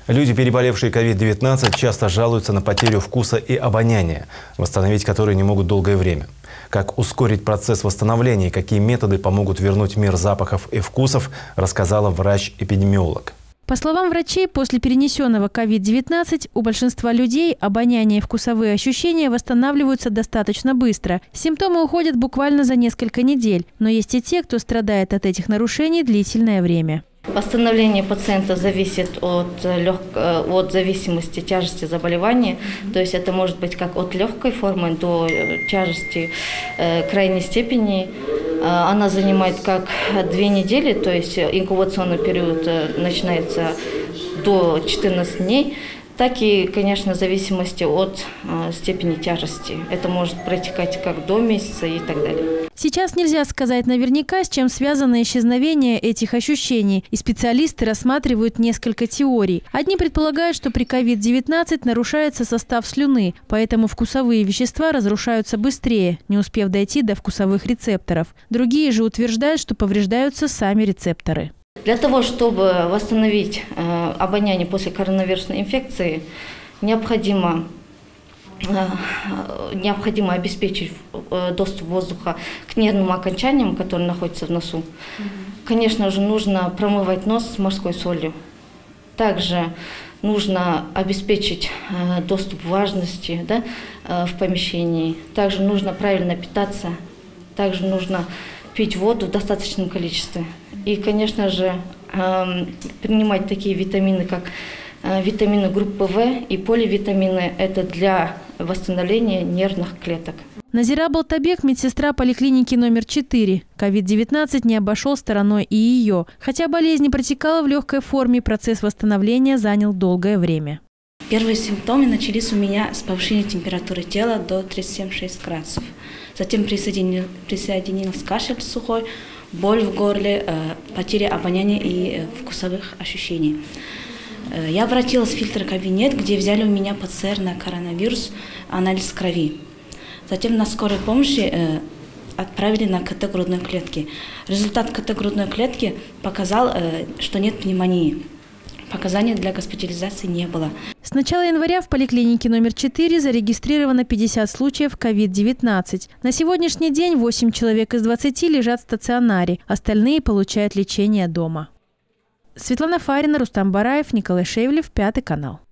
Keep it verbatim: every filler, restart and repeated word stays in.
Люди, переболевшие ковид девятнадцать, часто жалуются на потерю вкуса и обоняния, восстановить которые не могут долгое время. Как ускорить процесс восстановления и какие методы помогут вернуть мир запахов и вкусов, рассказала врач-эпидемиолог. По словам врачей, после перенесенного ковид девятнадцать у большинства людей обоняние и вкусовые ощущения восстанавливаются достаточно быстро. Симптомы уходят буквально за несколько недель, но есть и те, кто страдает от этих нарушений длительное время. Восстановление пациента зависит от, лег... от зависимости тяжести заболевания, то есть это может быть как от легкой формы до тяжести э, крайней степени. Она занимает как две недели, то есть инкубационный период начинается до четырнадцати дней, так и, конечно, в зависимости от э, степени тяжести. Это может протекать как до месяца и так далее. Сейчас нельзя сказать наверняка, с чем связано исчезновение этих ощущений, и специалисты рассматривают несколько теорий. Одни предполагают, что при ковид девятнадцать нарушается состав слюны, поэтому вкусовые вещества разрушаются быстрее, не успев дойти до вкусовых рецепторов. Другие же утверждают, что повреждаются сами рецепторы. Для того, чтобы восстановить э, обоняние после коронавирусной инфекции, необходимо, э, необходимо обеспечить э, доступ воздуха к нервным окончаниям, которые находятся в носу. Mm-hmm. Конечно же, нужно промывать нос с морской солью. Также нужно обеспечить э, доступ влажности, да, э, в помещении. Также нужно правильно питаться. Также нужно пить воду в достаточном количестве. И, конечно же, принимать такие витамины, как витамины группы В и поливитамины – это для восстановления нервных клеток. Назира Балтабек – медсестра поликлиники номер четыре. ковид девятнадцать не обошел стороной и ее. Хотя болезнь протекала в легкой форме, процесс восстановления занял долгое время. Первые симптомы начались у меня с повышения температуры тела до тридцати семи и шести градусов. Затем присоединил, присоединился кашель сухой, боль в горле, э, потеря обоняния и э, вкусовых ощущений. Э, я обратилась в фильтр-кабинет, где взяли у меня ПЦР на коронавирус, анализ крови. Затем на скорой помощи э, отправили на КТ грудной клетки. Результат КТ грудной клетки показал, э, что нет пневмонии. Показаний для госпитализации не было. С начала января в поликлинике номер четыре зарегистрировано пятьдесят случаев ковид девятнадцать. На сегодняшний день восемь человек из двадцати лежат в стационаре, остальные получают лечение дома. Светлана Фарина, Рустам Бараев, Николай Шевелев, Пятый канал.